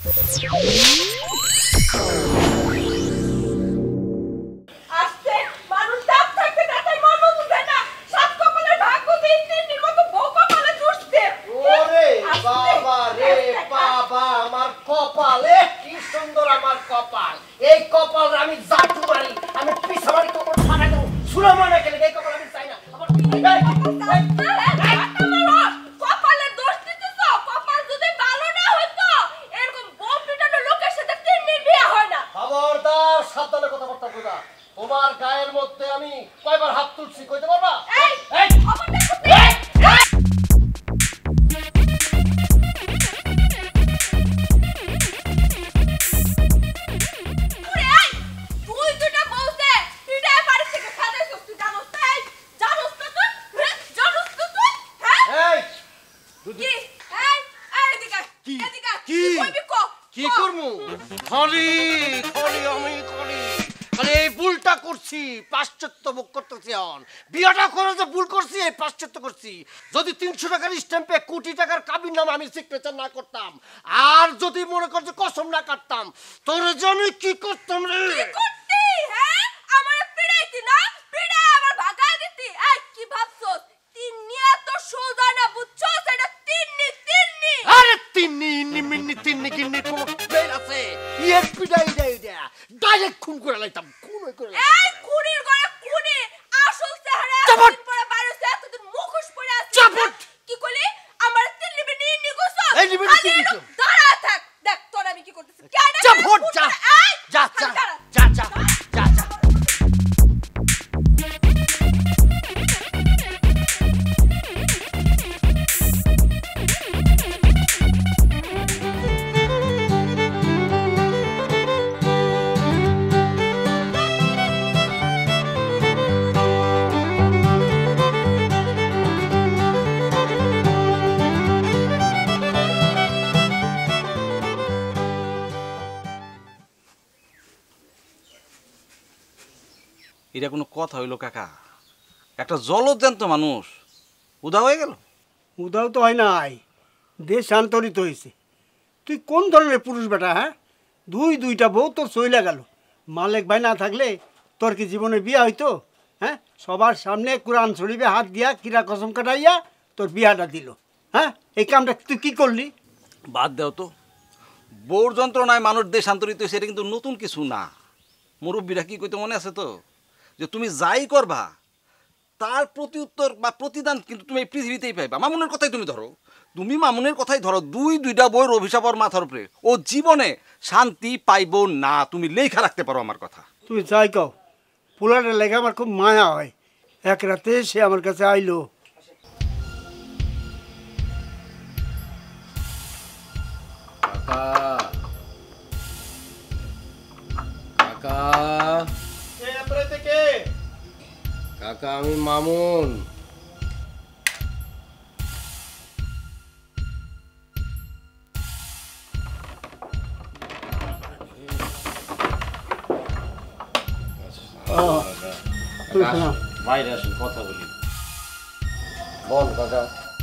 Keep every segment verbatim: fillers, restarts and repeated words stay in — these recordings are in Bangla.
যদি তিনশো টাকার স্ট্যাম্পে কোটি টাকার কাবির নাম আমি সিগনেচার না করতাম, আর যদি মনে করছে কসম না কাটতাম, তোর জন্য কি করতাম রে? কি করতি? হ্যাঁ আমার পিড়াইতি না, পিড়াই আমার ভাগা দিতি। এই কি ভাবছস তিন্নি এত সোজা না, বুঝছস? এটা তিন্নি তিন্নি। আরে তিন্নি ইন্নি মিন্নি তিন্নি কিন্নি কোন বের আছে? এর পিড়াই দেই দে ডাইরেক্ট খুন করে লাইতাম, খুন করে লাইতাম। এই খুনির ঘরে খুনি আসল চেহারা দিন পরে বাইরেছে, এতদিন মুখোশ পরে আছে। চাপট কি কইলি? আমার তিন্নি বিনি ইন্নি কইছস? এই নিবি তিন্নি তো দাঁড়া থাক, দেখ তোর আমি কি করতেছি। কেন চাপট যা যা যা যা যা যা যা। এটা কোনো কথা হইল কাকা? একটা জলজ্যান্ত মানুষ উদা হয়ে গেল। উদাও তো হয় নাই, দেশ শান্তরিত হয়েছে। তুই কোন ধরনের পুরুষ বেটা? হ্যাঁ, দুই দুইটা বউ তোর চইলা গেল। মালেক ভাই না থাকলে তোর কি জীবনে বিয়া হইতো? হ্যাঁ, সবার সামনে কোরআন শরীফে হাত দিয়া কিরা কসম কাটাইয়া তোর বিয়াটা দিল। হ্যাঁ, এই কামটা তুই কি করলি? বাদ দেও তো, বউর যন্ত্রণায় মানুষ দেশান্তরিত হয়েছে, এটা কিন্তু নতুন কিছু না। মুরব্বীরা কি কইতে মনে আছে তো, যে তুমি যাই করবা তার প্রতি উত্তর বা প্রতিদান কিন্তু তুমি এই পৃথিবীতেই পাইবা। মামুনের কথাই তুমি ধরো, তুমি মামুনের কথাই ধরো, দুই দুইটা বইয়ের অভিশাপ ওর মাথার উপরে, ও জীবনে শান্তি পাইব না। তুমি লেখা রাখতে পারো আমার কথা। তুই যাই কও, পোলাটা লেগে আমার খুব মায়া হয়। এক রাতে সে আমার কাছে আইলো। কাকা আমি মামুন। বাইরে আসুন কথা বলি। বল কাকা।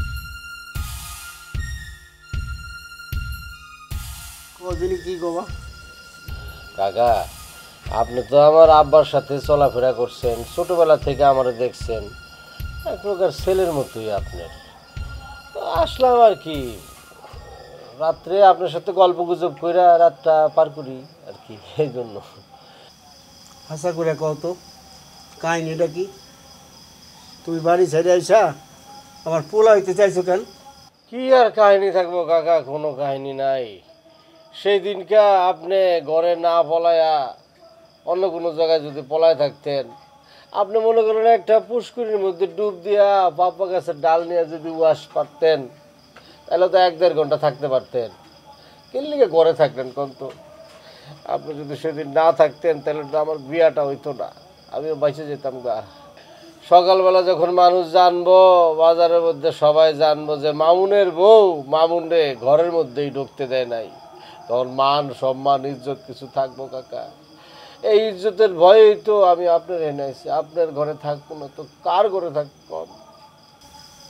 কদিনই কি কবা? কাকা আপনি তো আমার আব্বার সাথে চলাফেরা করছেন, ছোটবেলা থেকে আমার দেখছেন, এক প্রকার ছেলের মতোই আপনার। আসলাম আর কি, রাত্রে আপনার সাথে গল্প গুজব করে রাতটা পার করি আর কি, এই জন্য। আশা করে কও তো কাহিনিটা কি? তুমি বাড়ি ছেড়ে আইসা আমার পোলা হইতে চাইছো কেন? কি আর কাহিনী থাকবো কাকা, কোনো কাহিনী নাই। সেই দিনকে আপনি ঘরে না পলায়া অন্য কোনো জায়গায় যদি পলায় থাকতেন, আপনি মনে করেন একটা পুষ্করির মধ্যে ডুব দিয়া পাপা গাছের ডাল নিয়ে যদি ওয়াশ পারতেন, তাহলে তো এক দেড় ঘন্টা থাকতে পারতেন। কিনলিকে ঘরে থাকলেন কোন তো? আপনি যদি সেদিন না থাকতেন তাহলে তো আমার বিয়াটা হইতো না, আমিও বেঁচে যেতাম গা। সকালবেলা যখন মানুষ জানবো, বাজারের মধ্যে সবাই জানবো যে মামুনের বউ মামুনে ঘরের মধ্যেই ঢুকতে দেয় নাই, তখন মান সম্মান ইজ্জত কিছু থাকবো কাকা? এই ইজ্জতের ভয়েই তো আমি আপনার এনে আইছি। আপনার ঘরে থাকবো না তো কার ঘরে থাকবো?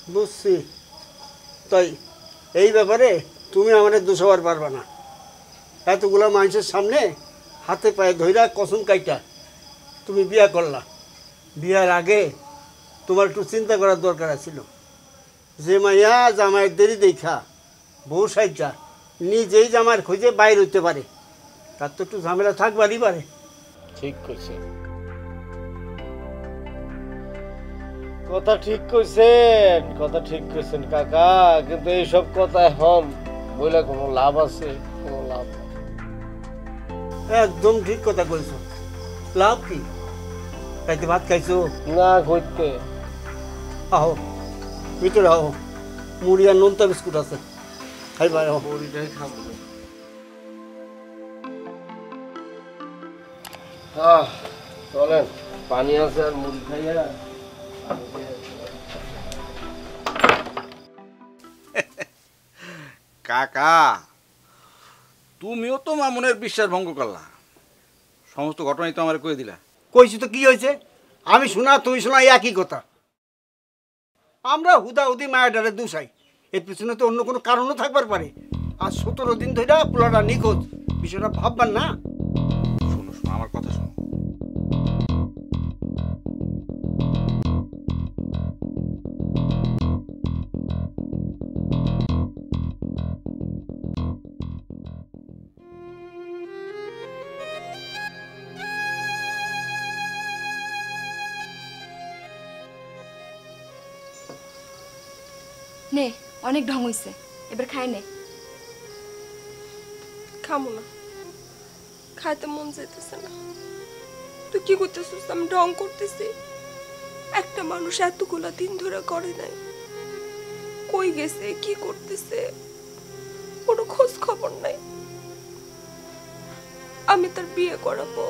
বুঝছি। তাই এই ব্যাপারে তুমি আমাদের দোষাবার পারবে না। এতগুলা মানুষের সামনে হাতে পায়ে ধইরা কসম কাইটা তুমি বিয়া করলা। বিয়ার আগে তোমার একটু চিন্তা করার দরকার ছিল। যে মাইয়া জামাইয়ের দেরি দেখা বউ সাইজা নিজেই জামাইয়ের খোঁজে বাইর হইতে পারে, তার তো একটু ঝামেলা থাকবারই পারে। ঠিক কইছেন, কথা ঠিক কইছেন, কথা ঠিক কইছেন কাকা। কিন্তু এইসব কথা এখন বইলে কোনো লাভ আছে? কোনো লাভ নাই। একদম ঠিক কথা কইছো। লাভ কি? খাইতে ভাত খাইছো? না কইতে। আহো ভিতরে আহো, মুড়ি আর নোনতা বিস্কুট আছে, খাইবার আহো। মুড়িটাই খাবো। আহ চলেন, পানি আছে আর মুড়ি খাইয়া। কাকা, তুমিও তো মামুনের বিশ্বাস ভঙ্গ করলা, সমস্ত ঘটনাই তো আমার কয়ে দিলা। কইছি তো কি হয়েছে? আমি শোনা তুই শোনা একই কথা। আমরা হুদা হুদি মায়াডারে দুসাই, এর পিছনে তো অন্য কোনো কারণও থাকবার পারে। আর সতেরো দিন ধরে পোলাটা নিখোঁজ, বিষয়টা ভাববার না। শোনো শোনো আমার কথা শোনো। নে, অনেক ঢং হইছে, এবার খাই নে। খামো না, খাইতে মন যাইতেছে না। তুই কি করতেছিস? আমি ঢং করতেছি? একটা মানুষ এতগুলা দিন ধরে করে নাই, কই গেছে, কি করতেছে, কোনো খোঁজ খবর নাই। আমি তার বিয়ে করাবো,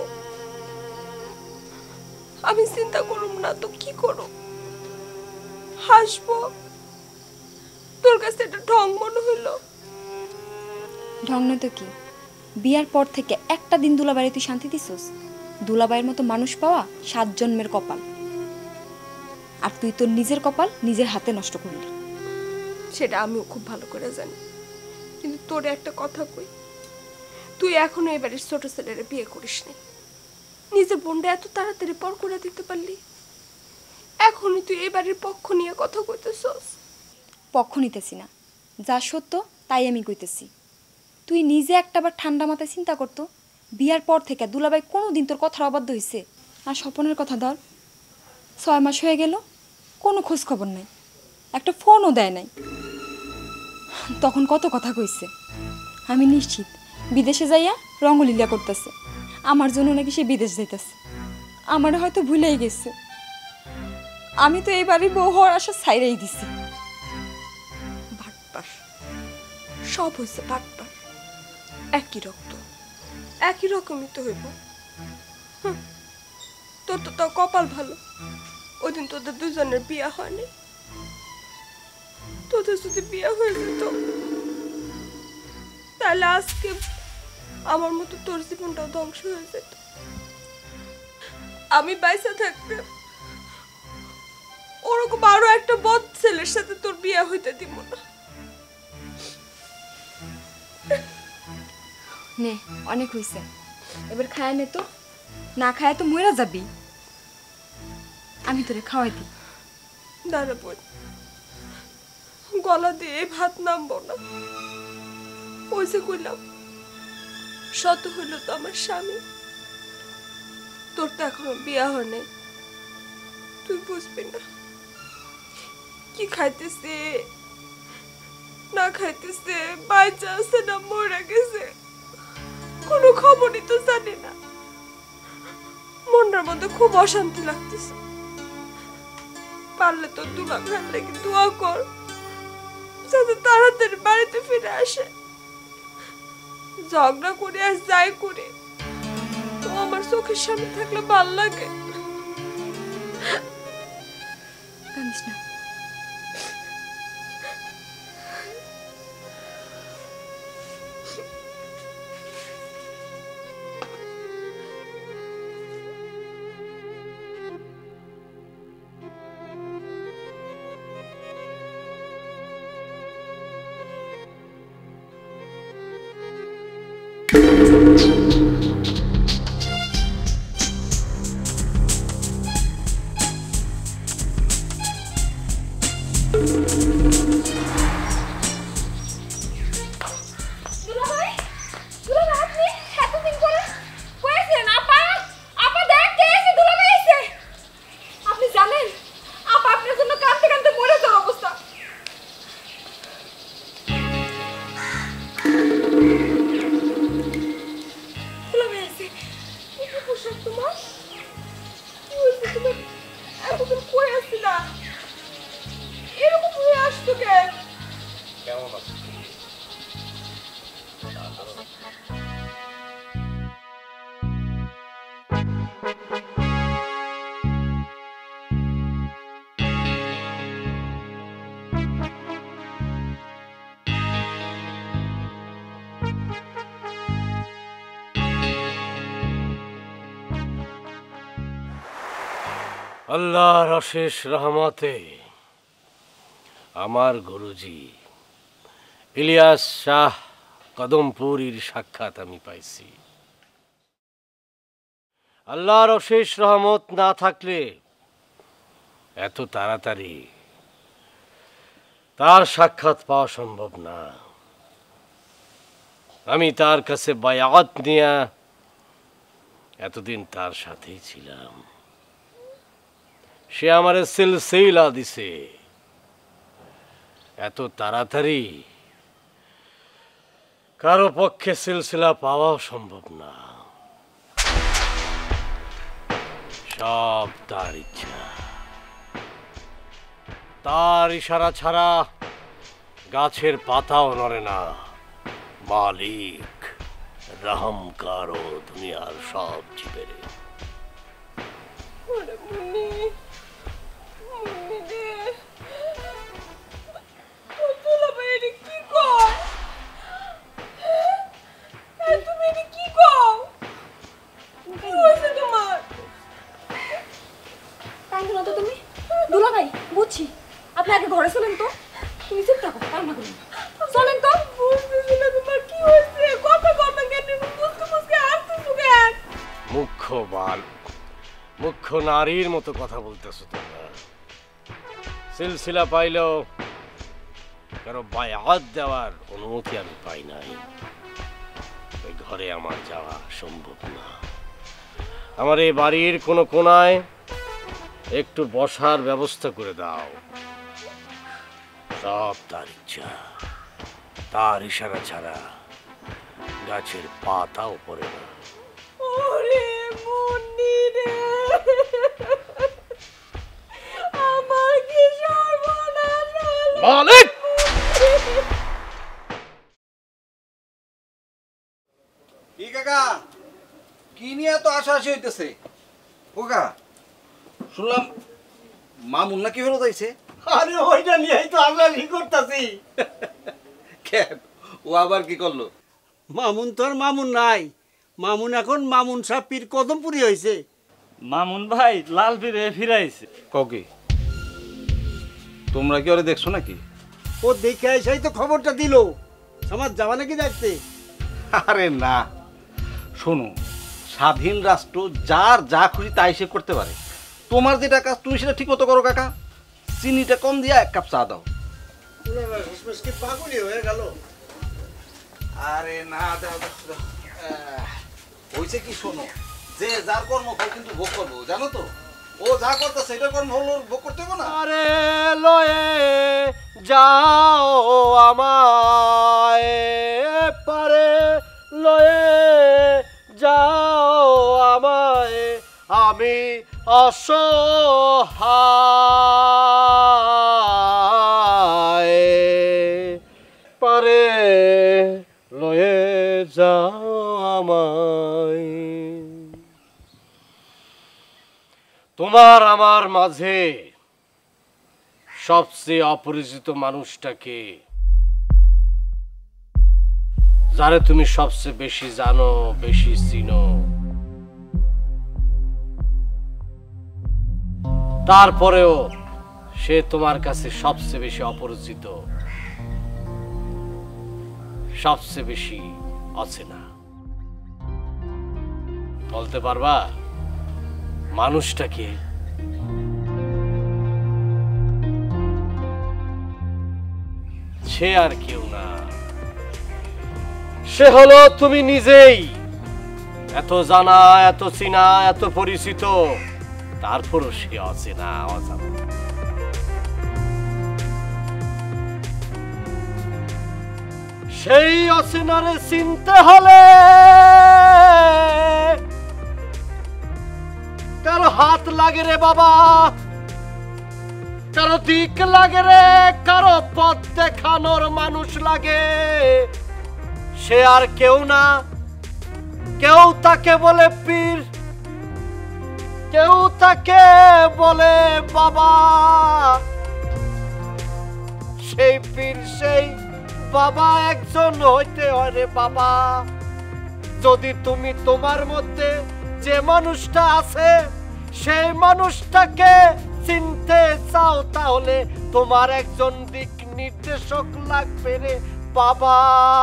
আমি চিন্তা করুম না তো কি করো? হাসবো? তোর কাছে এটা ঢং মনে হইলো? ঢং নয় তো কি? বিয়ার পর থেকে একটা দিন দুলাবাড়ি তুই শান্তি দিছস? দুলাবাইয়ের মতো মানুষ পাওয়া সাত জন্মের কপাল, আর তুই তোর নিজের কপাল নিজের হাতে নষ্ট করলি। সেটা আমিও খুব ভালো করে জানি, কিন্তু তোরে একটা কথা কই, তুই এখনো এবারে ছোট ছেলেরে বিয়ে করিস নি। নিজের বোনটা এত তাড়াতাড়ি পর করে দিতে পারলি? এখনই তুই এবারের পক্ষ নিয়ে কথা কইতেছস? পক্ষ নিতেছি না, যা সত্য তাই আমি কইতেছি। তুই নিজে একটাবার ঠান্ডা মাথায় চিন্তা করতো, বিয়ার পর থেকে দুলাবাই কোনোদিন তোর কথার অবাধ্য হয়েছে? আর স্বপনের কথা ধর, ছয় মাস হয়ে গেল, কোনো খোঁজ খবর নাই, একটা ফোনও দেয় নাই। তখন কত কথা কইছে, আমি নিশ্চিত বিদেশে যাইয়া রঙ্গলীলা করতেছে, আমার জন্য নাকি সে বিদেশ যাইতেছে। আমার হয়তো ভুলেই গেছে, আমি তো এবারই বউ হওয়ার আশা ছাইরাই দিছি। বাটপার, সব হয়েছে বাটপার। একই রক্ত, একই রকমই তো হইব। হুঁ, তোর তো তাও কপাল ভালো, ওই দিন তোদের দুজনের বিয়া হয়নি। তোদের যদি বিয়া হয়ে যেত, তাহলে আজকে আমার মতো তোর জীবনটাও ধ্বংস হয়ে যেত। আমি বাইসা থাকতে ওরকম আরো একটা বদ ছেলের সাথে তোর বিয়া হইতে দিব না। নে, অনেক হইছে, এবার খায় নে তো, না খায় তো মইরা যাবি। আমি তোরে খাওয়াই দিই। দাঁড়া বোন, গলা দিয়ে ভাত নামবো না। ওই যে কইলাম, শত হইল তো আমার স্বামী, তোর তো এখনো বিয়া হয় নাই, তুই বুঝবি না কি খাইতেছে না খাইতেছে, বাইচা আছে না মরে গেছে, কোনো খবরই তো জানি না। মনটার মধ্যে খুব অশান্তি লাগতেছে। পারলে তো দুলা ভাইয়ের লাগি দোয়া কর, যাতে তাড়াতাড়ি বাড়িতে ফিরে আসে। ঝগড়া করে আর যাই করে, তো আমার চোখের সামনে থাকলে ভাল লাগে। কাঁদিস না। আল্লাহর অশেষ রহমতে আমার গুরুজি ইলিয়াস শাহ কদমপুরীর সাক্ষাৎ আমি পাইছি। আল্লাহর অশেষ রহমত না থাকলে এত তাড়াতাড়ি তার সাক্ষাৎ পাওয়া সম্ভব না। আমি তার কাছে বায়াত নিয়া এতদিন তার সাথেই ছিলাম। সে আমারে সিলসিলা দিছে। এত তাড়াতাড়ি কারো পক্ষে সিলসিলা পাওয়াও সম্ভব না। সব তার ইচ্ছা। তার ইশারা ছাড়া গাছের পাতাও নড়ে না। মালিক রহম কারো দুনিয়ার সব জীবেরে। তুমি দুলা ভাই বুঝছি, আপনি আগে ঘরে চলেন তো। তুমি চুপ থাকো, কান্না করুন, চলেন তো। মুখ্য বাল মুখ্য নারীর মতো কথা বলতেছো তোমরা। সিলসিলা পাইলেও কারো বায়াত দেওয়ার অনুমতি আমি পাই নাই। ওই ঘরে আমার যাওয়া সম্ভব না। আমার এই বাড়ির কোনো কোনায় একটু বসার ব্যবস্থা করে দাও। সব তার ইচ্ছা। তার ইশারা ছাড়া গাছের পাতাও পড়ে না। মালিক কি কাকা, কি নিয়ে এত আশাআশি হইতেছে? ওকা শুনলাম মামুন নাকি হলো যাইছে। আরে ওইটা নিয়েই তো আমরা ই করতেছি। কেন, ও আবার কি করলো? মামুন তো আর মামুন নাই। মামুন এখন মামুন সাহেব পীর কদমপুরি হয়েছে। মামুন ভাই লাল পীরে ফিরাইছে। ককি তোমরা কি ওরে দেখছো নাকি? ও দেখে এসেই তো খবরটা দিল। আমার যাওয়া নাকি দেখতে? আরে না, শোনো, স্বাধীন রাষ্ট্র যার যা খুশি তাই সে করতে পারে। তোমার যেটা কাজ তুমি সেটা ঠিক মতো করো কাকা। চিনিটা কম দিয়া এক কাপ চা দাও। পাগলি হয়ে গেল। আরে না, দাও দাও। হইছে কি, শোনো, যে যার কর্মফল কিন্তু ভোগ করবো, জানো তো? ও যা করতে সেটা কর্ম হলো ভোগ করতে হবে না। আরে লয়ে যাও আমায় পারে, লয়ে যাও আমায়, আমি অসহায় পারে, লয়ে যাও আমায়। তোমার আমার মাঝে সবচেয়ে অপরিচিত মানুষটাকে, যারে তুমি সবচেয়ে বেশি জানো, বেশি চিনো, তারপরেও সে তোমার কাছে সবচেয়ে বেশি অপরিচিত, সবচেয়ে বেশি অচেনা। বলতে পারবা মানুষটাকে? সে আর কেউ না, সে হলো তুমি নিজেই। এত জানা, এত চিনা, এত পরিচিত, তারপরও সে অচেনা, অজানা। সেই অচেনারে চিনতে হলে কারো হাত লাগে রে বাবা, কারো দিক লাগে রে, কারো পথ দেখানোর মানুষ লাগে। সে আর কেউ না, কেউ তাকে বলে পীর, কেউ তাকে বলে বাবা। সেই পীর, সেই বাবা একজন হইতে হয় রে বাবা। যদি তুমি তোমার মধ্যে যে মানুষটা আছে সেই মানুষটাকে চিনতে চাও তাহলে তোমার একজন দিক নির্দেশক লাগবে রে বাবা।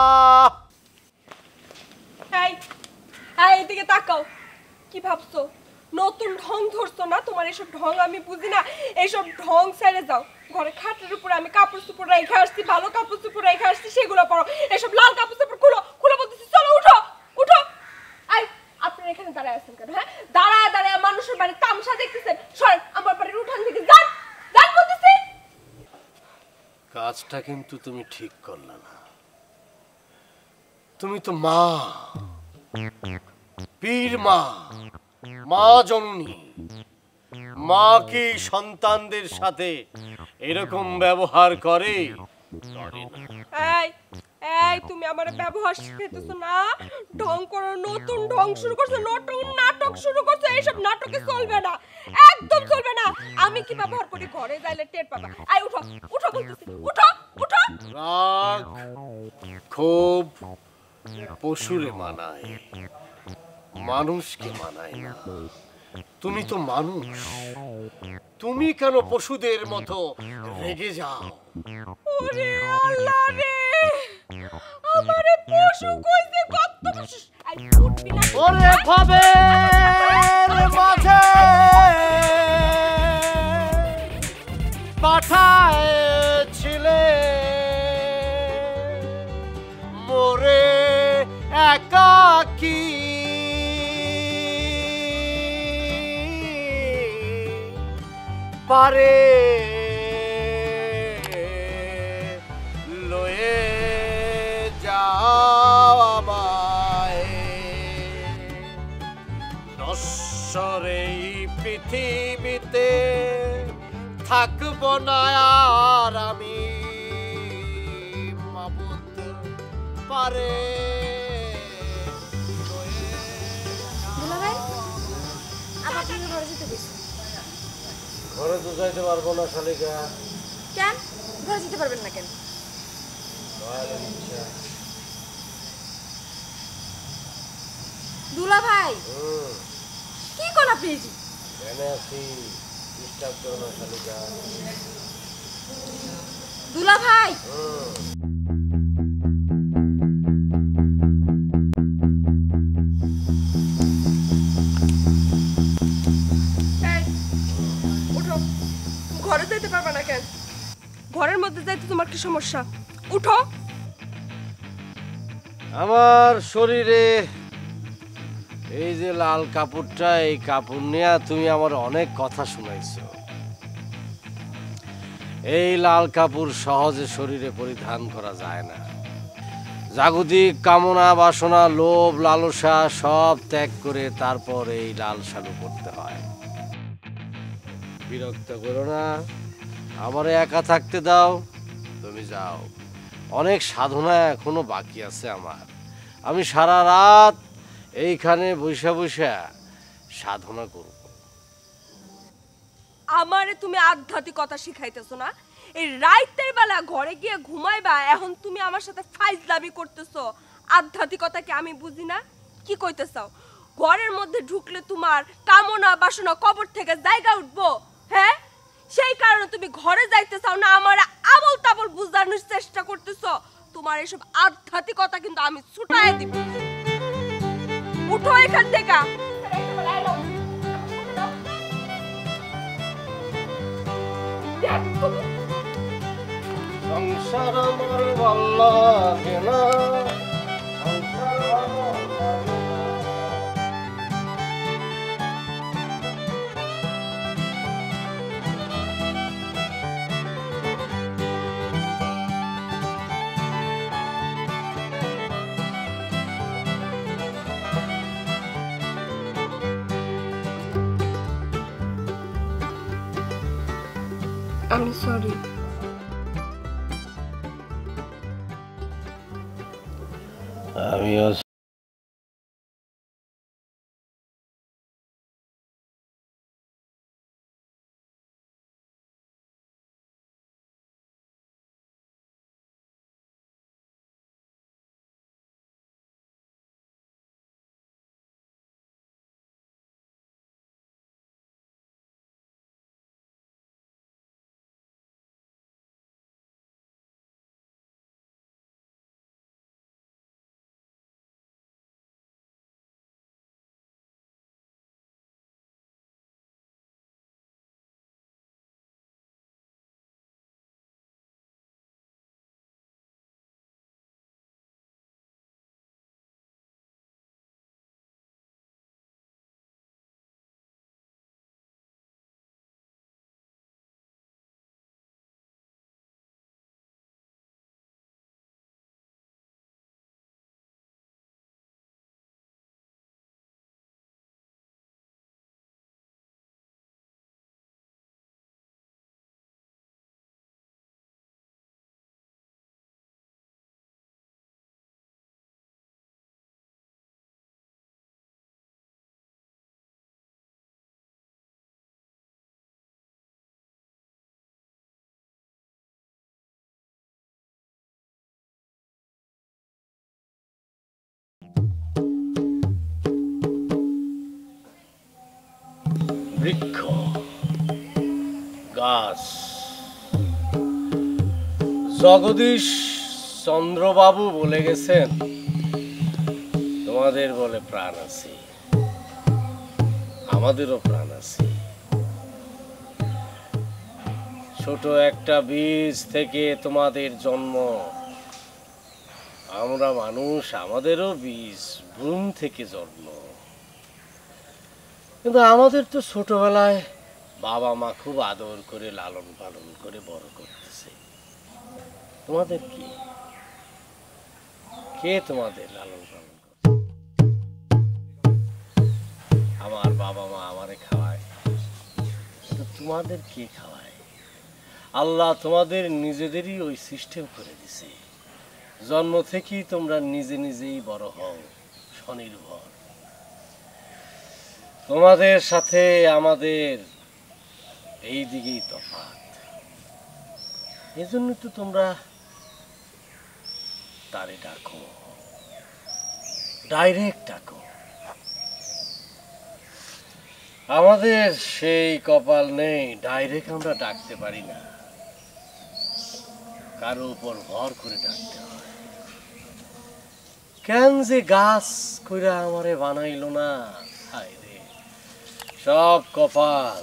এই এই এদিকে তাকাও, কি ভাবছো নতুন ঢং ধরছো না? তোমার এসব ঢং আমি বুঝি না, এইসব ঢং ছেড়ে যাও। ঘরে খাটের উপরে আমি কাপড় চোপড় রেখে আসছি, ভালো কাপড় চোপড় রেখে আসছি, সেগুলো পরো। এসব লাল কাপড় চোপড় খুলো খুলো বলতেছি, চলো উঠো উঠো। এই আপনারা এখানে দাঁড়ায় আছেন কেন? হ্যাঁ, দাঁড়ায় দাঁড়ায় মানুষের বাড়ি তামসা দেখতেছেন? সরেন আমার বাড়ির উঠান থেকে, যান যান বলতেছি। কাজটা কিন্তু তুমি ঠিক করলে না। তুমি তো মা, পীর মা, মা জননী। মা কি সন্তানদের সাথে এরকম ব্যবহার করে? করে না। এই এই তুমি আমার ব্যবহার শিখাইতেছো না? ঢং করো, নতুন ঢং শুরু করছো, নতুন নাটক শুরু করছো। এইসব নাটকে চলবে না, একদম চলবে না। আমি কি ব্যবহার করি ঘরে যাইলে টের পাবা। আই উঠো উঠো বলতেছি, উঠো উঠো। রাগ ক্ষোভ পশুরে মানায়, মানুষকে মানায় না। তুমি তো মানুষ, তুমি কেন পশুদের মতো রেগে যাও? ওরে আল্লাহ রে, আমারে পশু কইছে, কত পশু। আই উঠবি না। ওরে ভবের মাঝে পাঠায়েছিলে মোরে একাকী, পারে লয়ে যাও আমায়, নশ্বর এই পৃথিবীতে থাকব না আর আমি, মাবুদ পারে দুলাভাই আবার তুমি ঘরে যেতে বলছো ঘরে তো যাইতে পারবো না শালিকা। কেন? ঘরে যেতে পারবেন না কেন? দয়ালের ইচ্ছা। দুলাভাই হুম, কি কোন আপনি? এনে আছি, ডিস্টার্ব করো না শালিকা। দুলাভাই হুম, এই উঠো, ঘরে যাইতে পারবা না কেন? ঘরের মধ্যে যাইতে তোমার কি সমস্যা? উঠো। আমার শরীরে এই যে লাল কাপড়টা, এই কাপড় নিয়ে তুমি আমার অনেক কথা শুনাইছো। এই লাল কাপড় সহজে শরীরে পরিধান করা যায় না। জাগতিক কামনা বাসনা লোভ লালসা সব ত্যাগ করে তারপর এই লাল শালু করতে হয়। বিরক্ত করো না, আমারে একা থাকতে দাও, তুমি যাও। অনেক সাধনা এখনো বাকি আছে আমার। আমি সারা রাত এইখানে বৈশা বৈশা সাধনা করব। আমারে তুমি আধ্যাত্মিকতা শিখাইতেছো না? এই রাইতের বেলা ঘরে গিয়ে ঘুমাইবা, এখন তুমি আমার সাথে ফাইজলামি করতেছো। আধ্যাত্মিকতা কি আমি বুঝি না? কি কইতেছাও? ঘরের মধ্যে ঢুকলে তোমার কামনা বাসনা কবর থেকে জায়গা উঠবো? হ্যাঁ, সেই কারণে তুমি ঘরে যাইতে চাও না, আমার আবল তাবল বুঝানোর চেষ্টা করতেছো। তোমার এসব আধ্যাত্মিকতা কিন্তু আমি ছুটাই দিব। উঠো এখান থেকে। সংসার আমার ভাল লাগে না, সংসার ভালো লাগে না। আমি সরি। আমিও বৃক্ষ, গাছ। জগদীশ চন্দ্রবাবু বলে গেছেন তোমাদের বলে প্রাণ আছে, আমাদেরও প্রাণ আছে। ছোট একটা বীজ থেকে তোমাদের জন্ম, আমরা মানুষ, আমাদেরও বীজ ভ্রূণ থেকে জন্ম। কিন্তু আমাদের তো ছোটবেলায় বাবা মা খুব আদর করে লালন পালন করে বড় করতেছে। তোমাদের কি, কে তোমাদের লালন পালন করে? আমার বাবা মা আমারে খাওয়ায়, কিন্তু তোমাদের কে খাওয়ায়? আল্লাহ তোমাদের নিজেদেরই ওই সিস্টেম করে দিছে। জন্ম থেকেই তোমরা নিজে নিজেই বড় হও, স্বনির্ভর। তোমাদের সাথে আমাদের এই দিকেই তফাৎ। এজন্য তো তোমরা তারে ডাকো, ডাইরেক্ট ডাকো। আমাদের সেই কপাল নেই, ডাইরেক্ট আমরা ডাকতে পারি না, কারো উপর ভর করে ডাকতে হয়। কেন যে গাছ কইরা আমারে বানাইলো না, হায় রে, সব কপাল।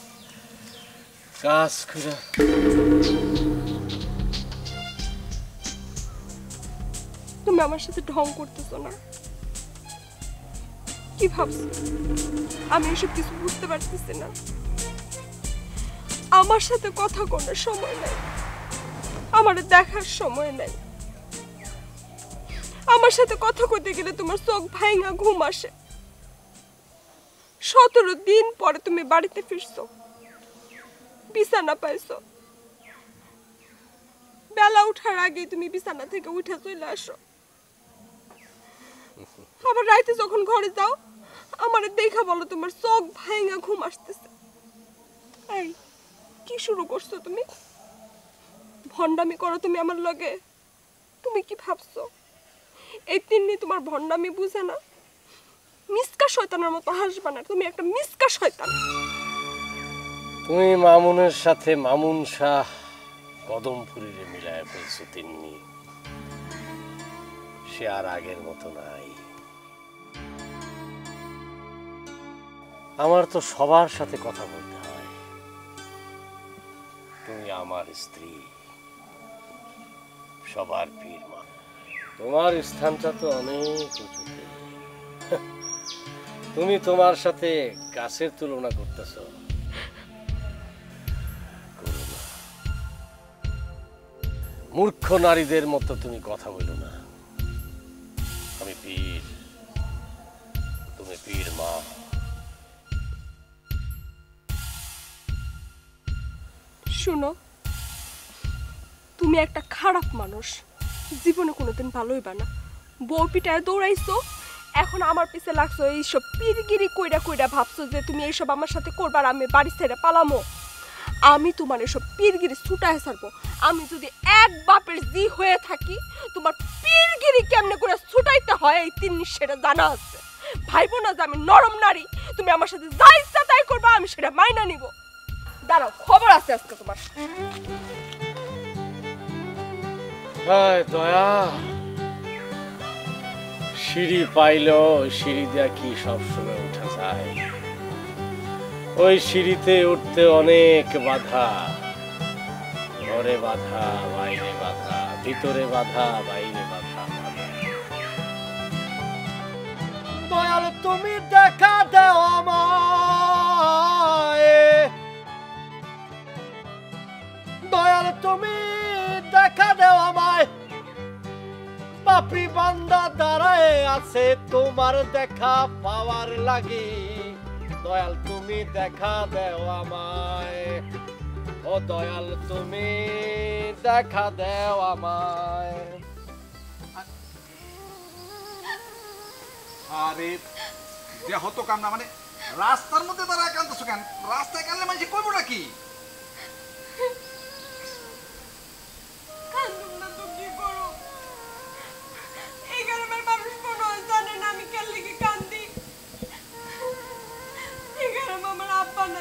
গাছ কইরা তুমি আমার সাথে ঢং করতেছো না? কি ভাবছো আমি এসব কিছু বুঝতে পারতেছি না? আমার সাথে কথা করার সময় নাই, আমার দেখার সময় নাই। আমার সাথে কথা কইতে গেলে তোমার চোখ ভাঙা ঘুম আসে। সতেরো দিন পরে তুমি বাড়িতে ফিরছো, বিছানা পাইছো, বেলা উঠার আগে তুমি বিছানা থেকে উঠে চলে আসো। আবার রাইতে যখন ঘরে যাও, আমারে দেখা বলো তোমার চোখ ভাঙা ঘুম আসতেছে। এই কি শুরু করছো তুমি? ভন্ডামি করো তুমি আমার লগে? তুমি কি ভাবছো এই তিন্নি তোমার ভন্ডামি বুঝে না? মিসকা শয়তানের মতো হাসবা না, তুমি একটা মিসকা শয়তান। তুমি মামুনের সাথে মামুন শাহ কদমপুরীরে মিলায় ফেলছো তিন্নি। সে আর আগের মতো নাই। আমার তো সবার সাথে কথা বলতে হয়। তুমি আমার স্ত্রী, সবার পীর মা। তোমার স্থানটা তো অনেক উঁচুতে। তুমি তোমার সাথে গাছের তুলনা করতেছো। মূর্খ নারীদের মতো তুমি কথা বলো না। আমি পীর, তুমি পীর মা। শুনো, তুমি একটা খারাপ মানুষ, জীবনে কোনোদিন ভালো হইবা না। বউ পিটায় দৌড়াইছো, এখন আমার পিছে লাগছো এইসব পীরগিরি কইরা কইরা ভাবছো যে তুমি এইসব আমার সাথে করবার, আমি বাড়ি ছেড়ে পালামো। আমি তোমার এসব পীরগিরি ছুটায় ছাড়বো। আমি যদি এক বাপের জি হয়ে থাকি, তোমার পীরগিরি কেমনে করে ছুটাইতে হয় এই তিন সেটা জানা আছে। ভাইবো না যে আমি নরম নারী, তুমি আমার সাথে যা ইচ্ছা তাই করবা, আমি সেটা মাইনা নিব। দাঁড়াও, খবর আছে আজকে তোমার। হায় দয়া, সিঁড়ি পাইলো, সিঁড়ি দিয়া কি সবসময় উঠা যায়? ওই সিঁড়িতে উঠতে অনেক বাধা, ঘরে বাধা, বাইরে বাধা, ভিতরে বাধা, বাইরে বাধা। দয়াল তুমি দেখা দাও আমায়, দয়াল তুমি দেখা দাও আমায়। পাপী বান্দা দাঁড়ায় আছে তোমার দেখা পাওয়ার লাগি। দয়াল তুমি দেখা দাও আমায়, ও দয়াল তুমি দেখা দাও আমায়। আরে দেহ তো কাম না, মানে রাস্তার মধ্যে তারা একান্তছো কেন? রাস্তায় কানলে মানুষ করবো নাকি? কান্দুম না তো কি করো? এই গ্রামের মানুষ কোনো জানে না আমি কেন লেগে কান্দি। এই গ্রামে আমার আব্বা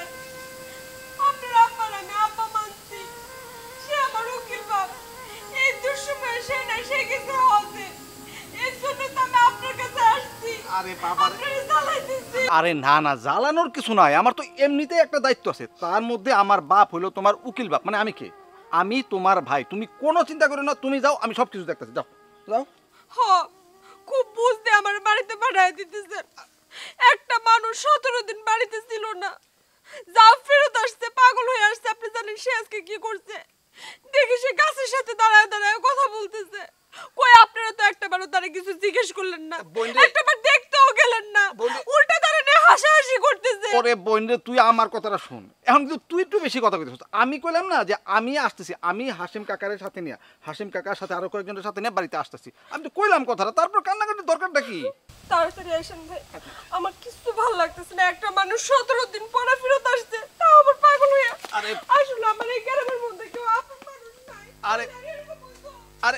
আরে বাবা আরে না না জ্বালানোর কিছু নাই, আমার তো এমনিতেই একটা দায়িত্ব আছে। তার মধ্যে আমার বাপ হইলো তোমার উকিল বাপ, মানে আমি কে? আমি তোমার ভাই। তুমি কোনো চিন্তা করো না, তুমি যাও, আমি সব কিছু দেখতেছি। যাও যাও। হ খুব বুঝতে আমার বাড়িতে পাঠায় দিতেছেন। একটা মানুষ সতেরো দিন বাড়িতে ছিল না, যা ফেরত আসছে পাগল হয়ে আসছে। আপনি জানেন সে আজকে কি করছে? দেখি সে গাছের সাথে দাঁড়ায় দাঁড়ায় কথা বলতেছে। কই আপনারা তো একটা বারও তারা কিছু জিজ্ঞেস করলেন না, একটা বার দেখতেও গেলেন না, উল্টা তারা নিয়ে হাসাহাসি করতেছে। ওরে বোন রে, তুই আমার কথাটা শুন। এখন কিন্তু তুই একটু বেশি কথা কইতেছিস। আমি কইলাম না যে আমি আসতেছি, আমি হাসিম কাকারের সাথে নিয়ে, হাসিম কাকার সাথে আরো কয়েকজনের সাথে নিয়ে বাড়িতে আসতেছি। আমি তো কইলাম কথাটা, তারপর কান্নাকাটির দরকারটা কি? তাড়াতাড়ি আসেন ভাই, আমার কিছু ভালো লাগতেছে না। একটা মানুষ সতেরো দিন পরে ফেরত আসছে, তাও আবার পাগল হয়ে। আরে আসলে আমার এই গ্রামের মধ্যে কেউ আপন মানুষ নাই। আরে আরে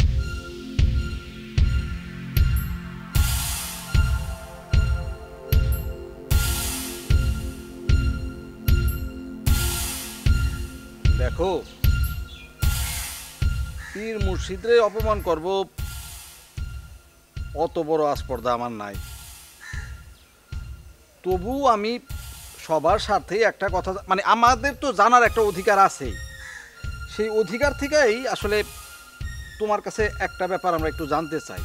দেখো, পীর মুর্শিদরে অপমান করব অত বড় আস্পর্ধা আমার নাই। তবু আমি সবার সাথে একটা কথা, মানে আমাদের তো জানার একটা অধিকার আছে। সেই অধিকার থেকেই আসলে তোমার কাছে একটা ব্যাপার আমরা একটু জানতে চাই।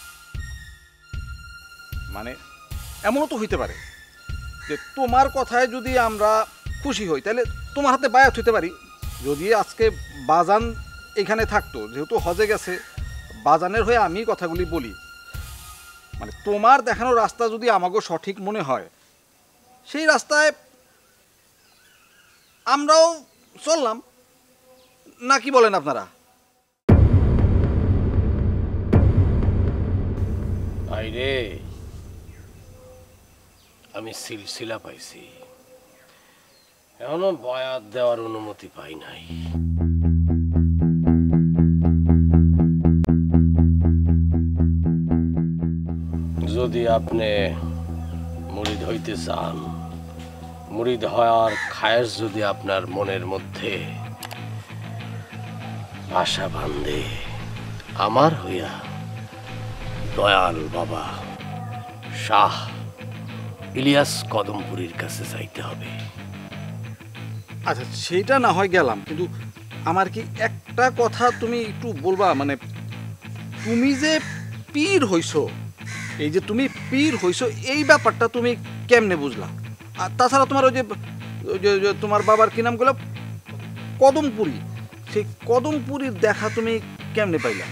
মানে এমনও তো হইতে পারে যে তোমার কথায় যদি আমরা খুশি হই, তাহলে তোমার হাতে বায়াত হইতে পারি। যদি আজকে বাজান এখানে থাকতো, যেহেতু হজে গেছে, বাজানের হয়ে আমি কথাগুলি বলি, মানে তোমার দেখানো রাস্তা যদি আমাকে সঠিক মনে হয়, সেই রাস্তায় আমরাও চললাম, না কি বলেন আপনারা? আইরে আমি সিলসিলা পাইছি, এখনো বয়াত দেওয়ার অনুমতি পাই নাই। যদি আপনি মুরিদ হইতে চান, মুরিদ হওয়ার খায়েশ যদি আপনার মনের মধ্যে আশা বান্ধে, আমার হইয়া দয়াল বাবা শাহ ইলিয়াস কদমপুরীর কাছে যাইতে হবে। আচ্ছা, সেটা না হয় গেলাম, কিন্তু আমার কি একটা কথা তুমি একটু বলবা? মানে তুমি যে পীর হইছো, এই যে তুমি পীর হইছো, এই ব্যাপারটা তুমি কেমনে বুঝলা? আর তাছাড়া তোমার ওই যে ওই যে তোমার বাবার কি নাম বললো, কদমপুরী, সেই কদমপুরীর দেখা তুমি কেমনে পাইলা?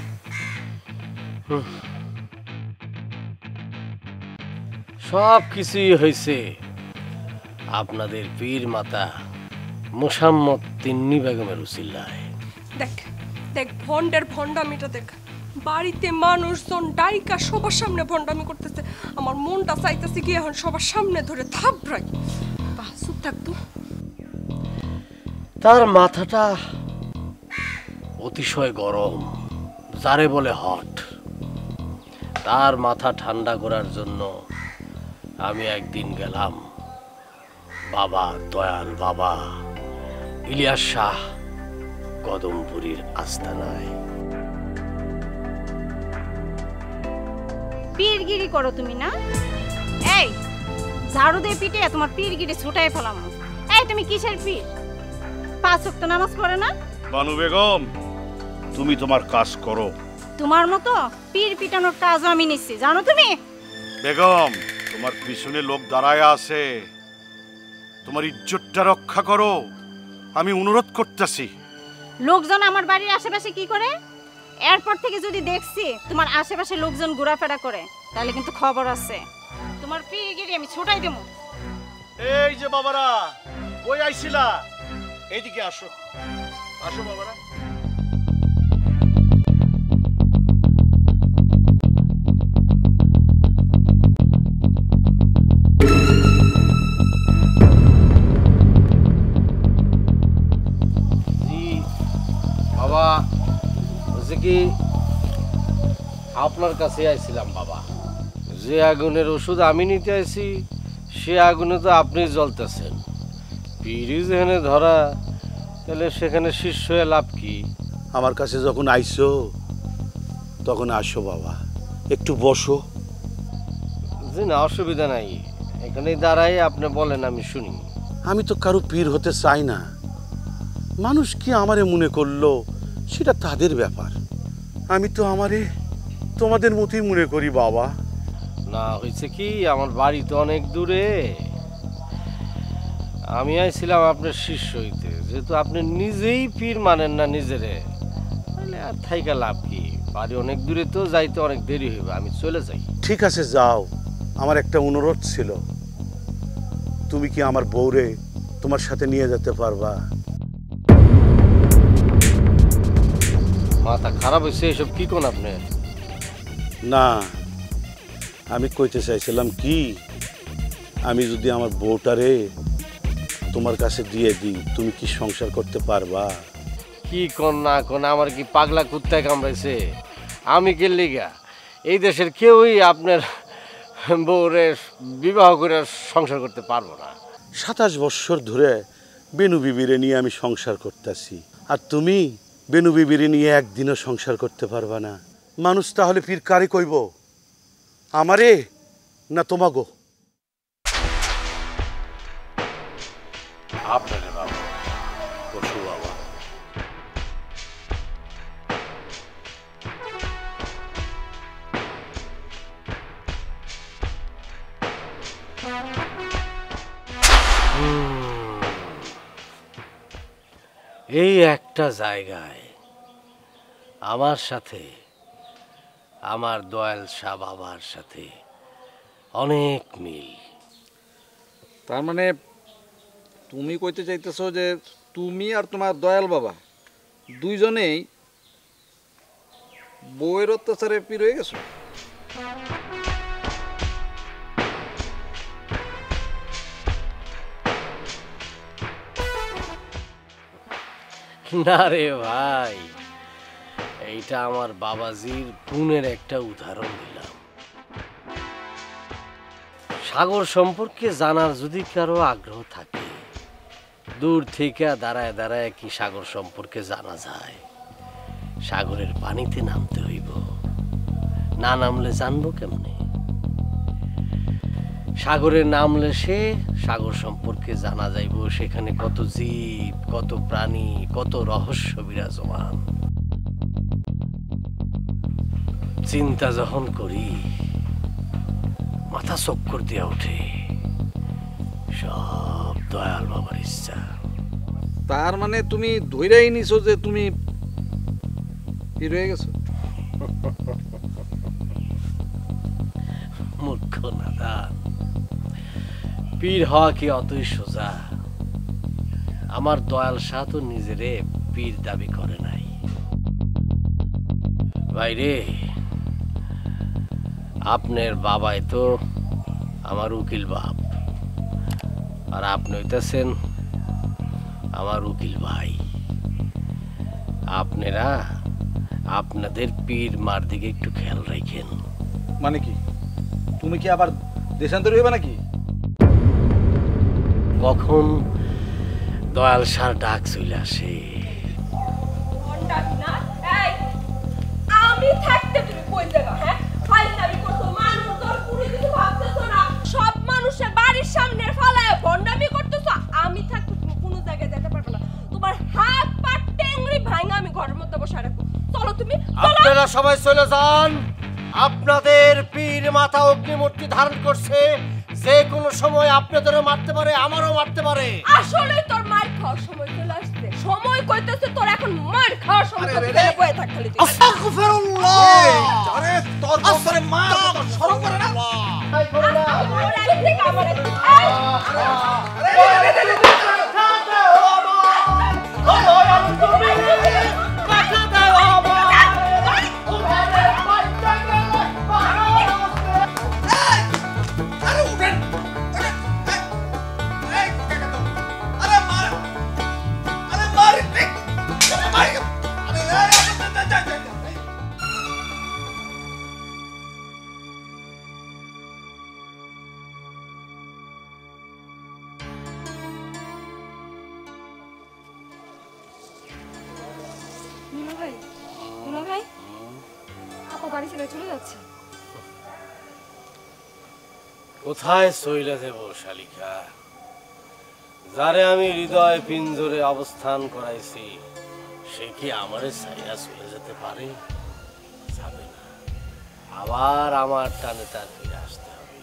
সব কিছুই হয়েছে আপনাদের পীর মাতা মুসাম্মদ তিন্নি বেগমের উসিলায়। দেখ দেখ ভন্ডের ভন্ডামিটা দেখ, বাড়িতে মানুষজন ডাইকা সবার সামনে ভন্ডামি করতেছে। আমার মনটা চাইতেছে কি এখন সবার সামনে ধরে থাপড়াই। বাহ, চুপ থাক তো। তার মাথাটা অতিশয় গরম, যারে বলে হট। তার মাথা ঠান্ডা করার জন্য আমি একদিন গেলাম বাবা দয়াল বাবা ইলিয়াস শাহ কদমপুরীর আস্তানায়। পীরগিরি করো তুমি না? এই ঝাড়ু দিয়ে পিটে তোমার পীরগিরি ছুটাই ফেলাম। এই তুমি কিসের পীর? পাঁচ ওয়াক্ত নামাজ পড়ে না? বানু বেগম, তুমি তোমার কাজ করো। তোমার মতো পীর পিটানোর কাজও আমি নিচ্ছি, জানো তুমি? বেগম, তোমার পিছনে লোক দাঁড়ায় আছে, তোমার ইজ্জতটা রক্ষা করো, আমি অনুরোধ করতেছি। লোকজন আমার বাড়ির আশেপাশে কি করে? এরপর থেকে যদি দেখছি তোমার আশেপাশে লোকজন ঘোরাফেরা করে, তাহলে কিন্তু খবর আছে। তোমার পীরগিরি আমি ছুটাই দেবো। এই যে বাবারা, কই আইছিলা? এইদিকে আসো, আসো বাবারা। বাবা বলছে কি, আপনার কাছে আইছিলাম বাবা। যে আগুনের ওষুধ আমি নিতে আইছি, সে আগুনে তো আপনি জ্বলতেছেন। পিড়ি যেখানে ধরা, তাহলে সেখানে শিষ্য হয়ে লাভ কি? আমার কাছে যখন আইছো তখন আসো বাবা, একটু বসো। জি না, অসুবিধা নাই, এখানেই দাঁড়াই, আপনি বলেন আমি শুনি। আমি তো কারো পীর হতে চাই না। মানুষ কি আমারে মনে করলো সেটা তাদের ব্যাপার। আমি তো আমারে তোমাদের মতোই মনে করি বাবা। না, হয়েছে কি, আমার বাড়ি তো অনেক দূরে। আমি আইছিলাম আপনার শিষ্য হইতে, যেহেতু আপনি নিজেই পীর মানেন না নিজেরে, তাহলে আর থাইকা লাভ কি? বাড়ি অনেক দূরে, তো যাইতে অনেক দেরি হইবে, আমি চলে যাই। ঠিক আছে যাও। আমার একটা অনুরোধ ছিল, তুমি কি আমার বউরে তোমার সাথে নিয়ে যেতে পারবা? মাথা খারাপ হয়েছে, এসব কি কোন আপনি? না, আমি কইতে চাইছিলাম কি, আমি যদি আমার বউটারে তোমার কাছে দিয়ে দিই, তুমি কি সংসার করতে পারবা? কি কোন না কোন, আমার কি পাগলা কুত্তায় কামড়াইছে? আমি কে লিগা? এই দেশের কেউই আপনার বউরে বিবাহ করে সংসার করতে পারবো না। সাতাশ বৎসর ধরে বেনু বিবিরে নিয়ে আমি সংসার করতেছি, আর তুমি বেনু বিবিরে নিয়ে একদিনও সংসার করতে পারবা না। মানুষ তাহলে পীর কারে কইব, আমারে না তোমাগো? আপনারে বাবা, পশু বাবা। এই একটা জায়গায় আমার সাথে, আমার দয়াল শাহ বাবার সাথে অনেক মিল। তার মানে তুমি কইতে চাইতেছো যে তুমি আর তোমার দয়াল বাবা দুইজনেই বউয়ের অত্যাচারে পীর হয়ে গেছো? না রে ভাই, এইটা আমার বাবাজির গুণের একটা উদাহরণ দিলাম। সাগর সম্পর্কে জানার যদি কারো আগ্রহ থাকে, দূর থেকে দাঁড়ায় দাঁড়ায় কি সাগর সম্পর্কে জানা যায়? সাগরের পানিতে নামতে হইব, না নামলে জানবো কেমনে? সাগরে নামলে সে সাগর সম্পর্কে জানা যাইব, সেখানে কত জীব, কত প্রাণী, কত রহস্য বিরাজমান। চিন্তা যখন করি মাথা চক্কর দিয়ে ওঠে। সব দয়াল বাবার ইচ্ছা। তার মানে তুমি ধইরাই নিছো যে তুমি পীর হয়ে গেছো? মূর্খ নাদান, পীর হওয়া কি অতই সোজা? আমার দয়াল শাহ তো নিজেরে পীর দাবি করে নাই। ভাইরে, আপনার বাবাই তো আমার উকিল বাপ, আর আপনি হইতেছেন আমার উকিল ভাই। আপনারা আপনাদের পীর মার দিকে একটু খেয়াল রাখেন। মানে কি, তুমি কি আবার দেশান্তরী হইবা নাকি? কখন দয়াল সার ডাক চলে আসে। আমি থাকতে তুমি কই যাবা? হ্যাঁ, ফাইজলামি করছো, মানুষ তোর পুরো কিছু ভাবতেছো না, সব মানুষের বাড়ির সামনে ফালায় ভন্ডামি করতেছো। আমি থাকতে তুমি কোনো জায়গায় যেতে পারবে না, তোমার হাত পা টেংরি ভাঙা আমি ঘরের মধ্যে বসে রাখবো। চলো তুমি, আপনারা সবাই চলে যান। আপনাদের পীর মাথা অগ্নিমূর্তি ধারণ করছে, যে কোনো সময় আপনাদেরও মারতে পারে, আমারও মারতে পারে। আসলে তোর মার খাওয়ার সময় চলে আসছে। সময় কইতেছে তোর এখন মার খাওয়ার সময়, তোর বয়ে থাক খালি। আস্তাগফিরুল্লাহ। আরে তোর বছরে মা শরম করে না? তাই করে না। ওর একদিক আমার একদিক। মুনা ভাই, মুনা ভাই, আপা বাড়ি ছেড়ে চলে যাচ্ছে। কোথায় চইলা দেব শালিকা? যারে আমি হৃদয় পিঞ্জরে অবস্থান করাইছি সে কি আমারে ছাইয়া চলে যেতে পারে? যাবে না। আবার আমার টানে তার ফিরে আসতে হবে।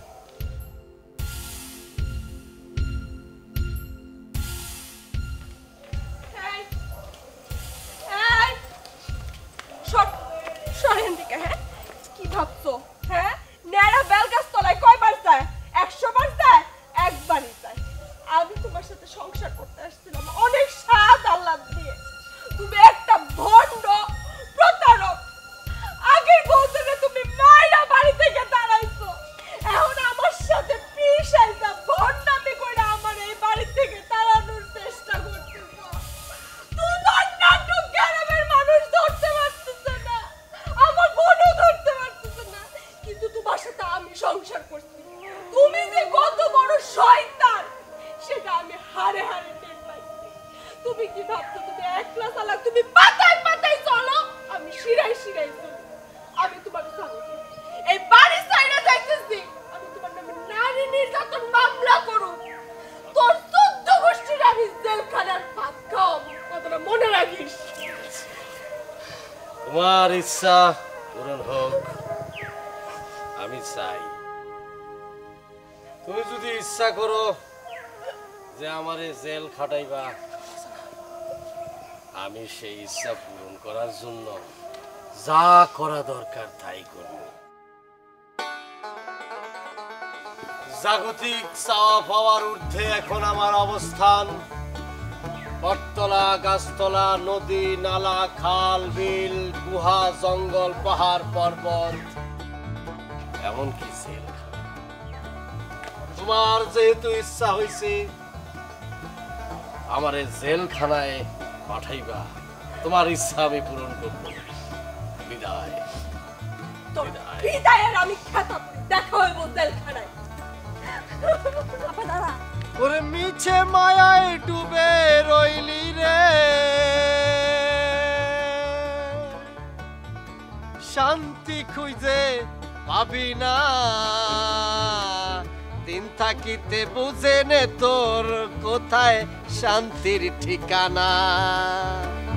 এই, এই, সর, সরেন দিকে, হ্যাঁ? কি ভাবছো, হ্যাঁ? ন্যাড়া বেলগাছ তলায় কয়বার যায়? একশো বার যায়? একবারই যায়। আমি তোমার সাথে সংসার করতে আসছিলাম অনেক স্বাদ আহ্লাদ দিয়ে। তুমি একটা ভণ্ড প্রতারক। আগের বউকে তুমি মাইরা বাড়ি থেকে তাড়াইছো, এখন আমার সাথে পিসাইতা ভণ্ডামি করে আমার এই বাড়ি থেকে তাড়ানোর চেষ্টা করতেছো। তোমার নাটক গ্রামের মানুষ ধরতে পারতেছে না, আমার বোনও ধরতে পারতেছে না, কিন্তু তোমার সাথে আমি সংসার করছি। তুমি যে কত বড় শয়তান সেটা আমি হারে হারে টের পাইছি। তুমি কি ভাবছো তুমি একলা চালাক, তুমি পাতায় পাতায় চলো, আমি শিরায় শিরায় চলি। আমি তোমার সামনে এই বাড়ি সাইডে যাইতেছি, আমি তোমার নামে নারী নির্যাতন মামলা করব। তোর চোদ্দ গোষ্ঠীর আমি জেলখানার ভাত খাওয়াবো, কথাটা মনে রাখিস। তোমার ইচ্ছা পূরণ হোক, আমি চাই। তুমি যদি ইচ্ছা করো যে আমারে জেল খাটাইবা, আমি সেই ইচ্ছা পূরণ করার জন্য যা করা দরকার তাই করব। জাগতিক চাওয়া পাওয়ার ঊর্ধ্বে এখন আমার অবস্থান। বটতলা, গাছতলা, নদী, নালা, খাল, বিল, গুহা, জঙ্গল, পাহাড়, পর্বত, এমনকি জেলখানা। তোমার যেহেতু ইচ্ছা হয়েছে আমারে জেলখানায় পাঠাইবা, তোমার ইচ্ছা আমি পূরণ করব। বিদায়। তোর বিদায়ের আমি খেতা করি, দেখা হইব জেলখানায়। আপা দাঁড়া। ওরে মিছে মায়ায় ডুবে রইলি রে, শান্তি খুঁজে পাবি না, দিন থাকিতে বুঝে নে তোর কোথায় শান্তির ঠিকানা।